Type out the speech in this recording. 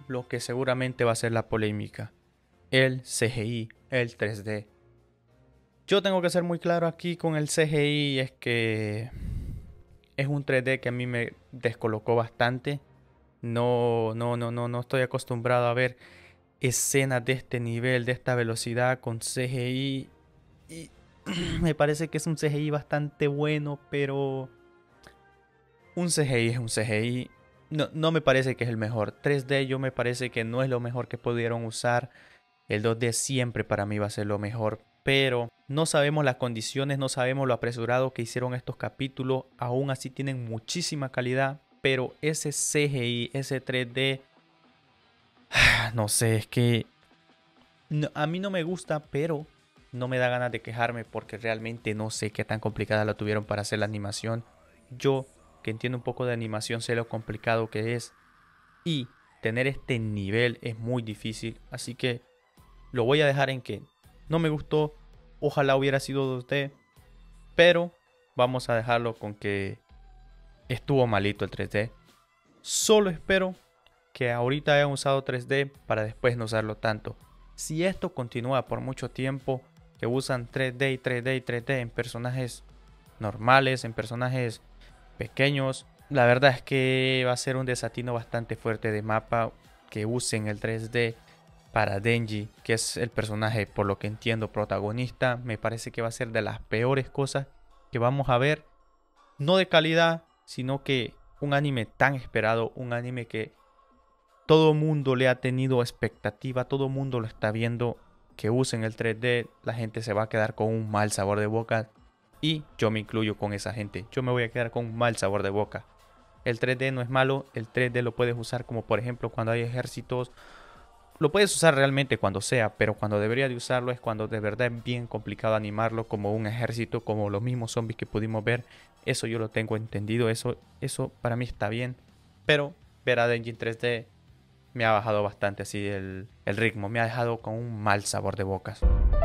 lo que seguramente va a ser la polémica. El CGI, el 3D. Yo tengo que ser muy claro aquí con el CGI, es que es un 3D que a mí me descolocó bastante. No estoy acostumbrado a ver escenas de este nivel, de esta velocidad con CGI. Y me parece que es un CGI bastante bueno, pero un CGI es un CGI. No me parece que es el mejor. 3D yo me parece que no es lo mejor que pudieron usar. El 2D siempre para mí va a ser lo mejor. Pero no sabemos las condiciones, no sabemos lo apresurado que hicieron estos capítulos. Aún así tienen muchísima calidad. Pero ese CGI, ese 3D, no sé, es que a mí no me gusta, pero no me da ganas de quejarme porque realmente no sé qué tan complicada la tuvieron para hacer la animación. Yo, que entiendo un poco de animación, sé lo complicado que es. Y tener este nivel es muy difícil. Así que lo voy a dejar en que no me gustó. Ojalá hubiera sido 2D. Pero vamos a dejarlo con que estuvo malito el 3D. Solo espero que ahorita hayan usado 3D para después no usarlo tanto. Si esto continúa por mucho tiempo, que usan 3D y 3D y 3D en personajes normales, en personajes pequeños, la verdad es que va a ser un desatino bastante fuerte de mapa que usen el 3D para Denji, que es el personaje, por lo que entiendo, protagonista. Me parece que va a ser de las peores cosas que vamos a ver, no de calidad, sino que un anime tan esperado, un anime que todo mundo le ha tenido expectativa, todo mundo lo está viendo, que usen el 3D, la gente se va a quedar con un mal sabor de boca y yo me incluyo con esa gente, yo me voy a quedar con un mal sabor de boca. El 3D no es malo, el 3D lo puedes usar como por ejemplo cuando hay ejércitos, lo puedes usar realmente cuando sea, pero cuando debería de usarlo es cuando de verdad es bien complicado animarlo como un ejército, como los mismos zombies que pudimos ver. Eso yo lo tengo entendido, eso para mí está bien, pero ver a Denji en 3D me ha bajado bastante así el ritmo, me ha dejado con un mal sabor de bocas.